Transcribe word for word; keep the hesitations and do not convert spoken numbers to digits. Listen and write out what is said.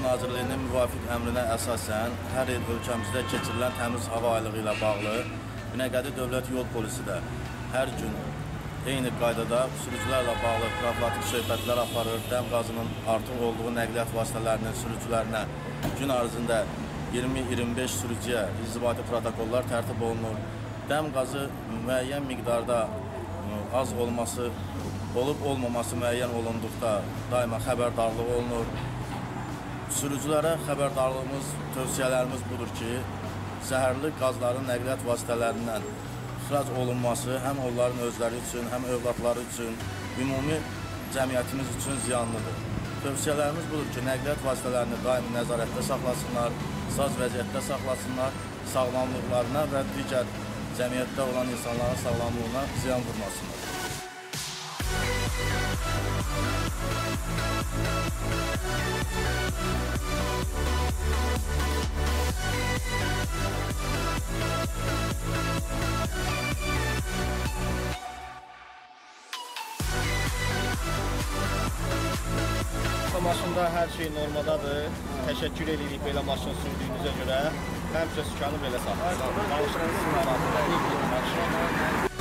Nazirliyinin müvafiq əmrinə əsasən hər il ölkəmizdə keçirilən təmiz hava aylığı ilə bağlı Binəqədi Dövlət Yol Polisi də hər gün eyni qaydada sürücülərlə bağlı profilaktik söhbətlər aparır. Dəm qazının artıq olduğu nəqliyyat vasitələrinin sürücülərinə gün ərzində iyirmi iyirmi beş sürücüyə inzibati protokollar tərtib olunur. Dəm qazı müəyyən miqdarda az olması, olub-olmaması müəyyən olunduqda daima xəbərdarlıq olunur. Sürücülərə xəbərdarlığımız, tövsiyələrimiz budur ki, zəhərli qazların nəqliyyat vasitələrindən ixrac olunması həm onların özləri üçün, həm övladları üçün, ümumi cəmiyyətimiz üçün ziyanlıdır. Tövsiyələrimiz budur ki, nəqliyyat vasitələrini daimi nəzarətdə saxlasınlar, saz vəziyyətdə saxlasınlar, sağlamlıqlarına və digər cəmiyyətdə olan insanların sağlamlığına ziyan vurmasınlar. Maşında hər şey normadadır. Təşəkkür edirik belə maşın sürdüyünüzə görə. Həmişə sükanı belə saxlayın. Danışığınız narahat edin.